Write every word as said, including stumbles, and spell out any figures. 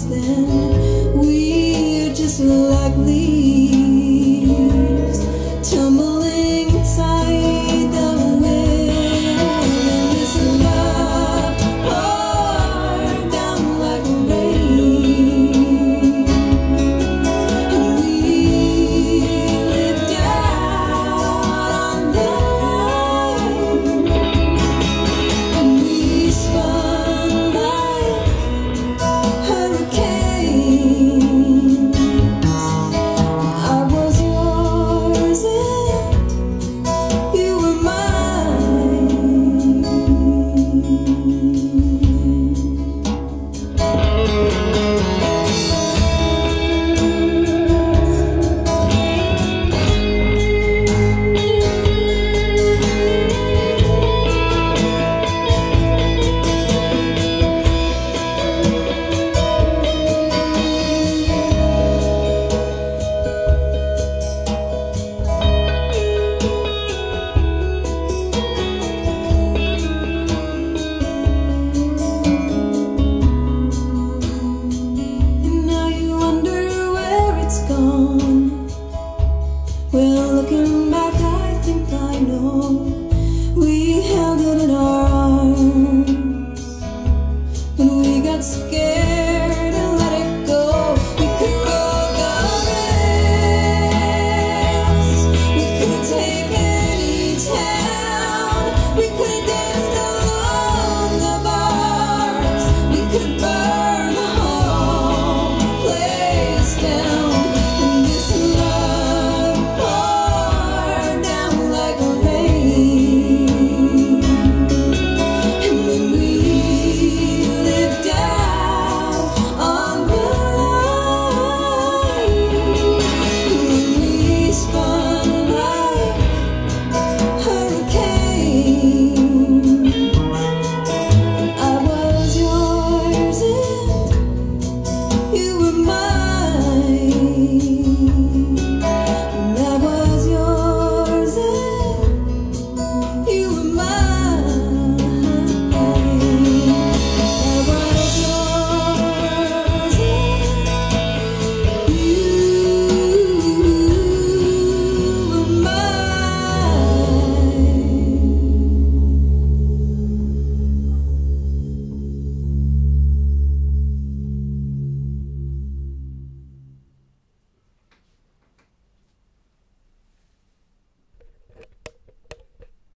then. We're just like leaves tumbling inside the wind. And this love poured down like rain, and we lived out on the line, and we spun like hurricanes. I was yours and you were mine. And now you wonder where it's gone. Well, looking back, I think I know. We held it in our arms when we got scared.